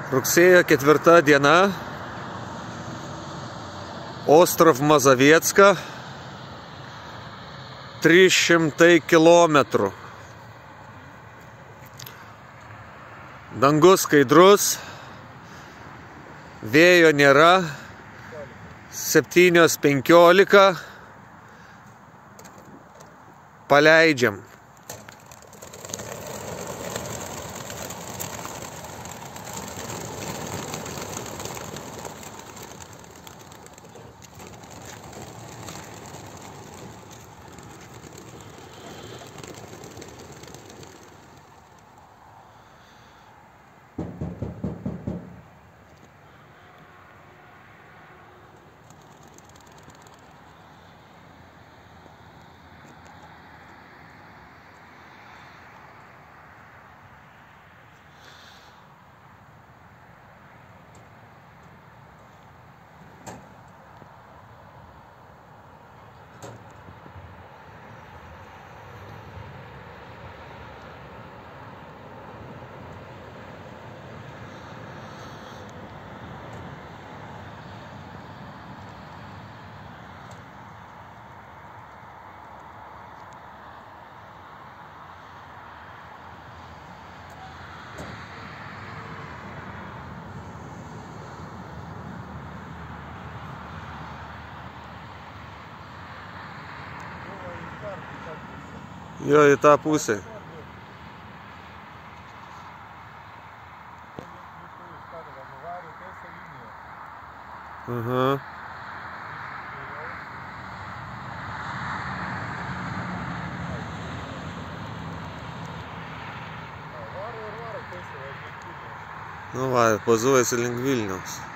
Rugsėjo 4 diena, Ostrov Mazoviecka, 300 kilometrų. Dangus skaidrus, vėjo nėra, 7:15, paleidžiam. Jo, į tą pusę. Aha. Nu va, pozuojasi link Vilniaus.